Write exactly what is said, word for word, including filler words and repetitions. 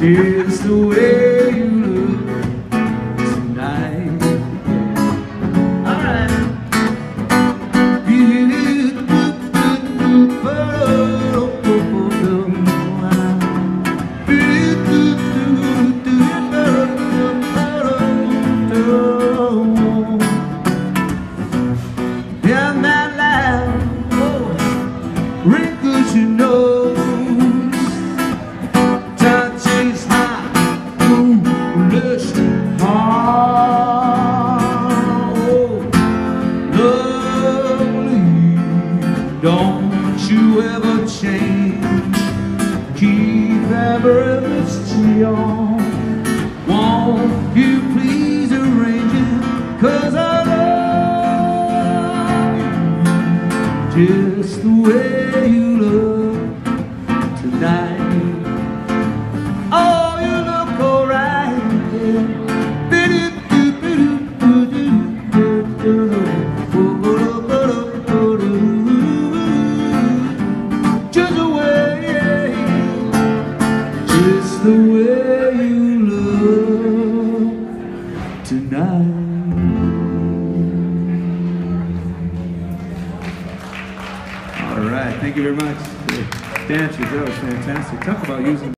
Just the way you look tonight. Alright. Yeah, that loud, oh, wrinkles your nose. Don't you ever change, keep that mystery on. Won't you please arrange it, 'cause I love you just the way you look tonight. Oh, you look alright, yeah. The way you look tonight. All right, thank you very much, dancers. That was fantastic. Talk about using